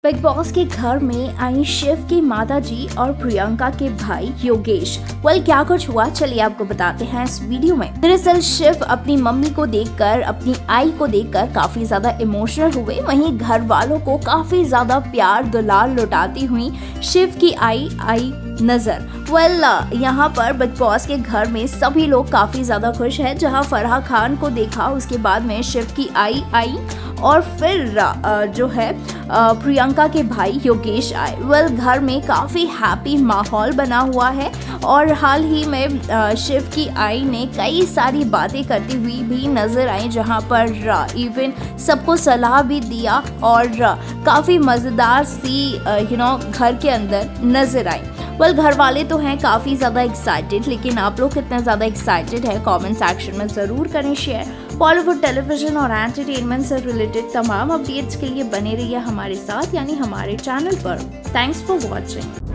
Big boss के घर में आई शिव की माता जी और प्रियंका के भाई योगेश। क्या कुछ हुआ, चलिए आपको बताते हैं इस वीडियो में। दरअसल शिव अपनी मम्मी को देखकर, अपनी आई को देखकर काफी ज्यादा इमोशनल हुए। वहीं घर वालों को काफी ज्यादा प्यार दुलार लुटाती हुई शिव की आई नजर। यहाँ पर बिग बॉस के घर में सभी लोग काफी ज्यादा खुश हैं। जहां फराह खान को देखा, उसके बाद में शिव की आई और फिर जो है प्रियंका के भाई योगेश आए। घर में काफ़ी हैप्पी माहौल बना हुआ है और हाल ही में शिव की आई ने कई सारी बातें करती हुई भी नज़र आई, जहां पर इवन सबको सलाह भी दिया और काफ़ी मज़ेदार सी घर के अंदर नज़र आई। घर वाले तो हैं काफ़ी ज़्यादा एक्साइटेड, लेकिन आप लोग कितना ज़्यादा एक्साइटेड है कमेंट सेक्शन में ज़रूर करें शेयर। बॉलीवुड, टेलीविजन और एंटरटेनमेंट से रिलेटेड तमाम अपडेट्स के लिए बने रहिए हमारे साथ, यानी हमारे चैनल पर। Thanks for watching.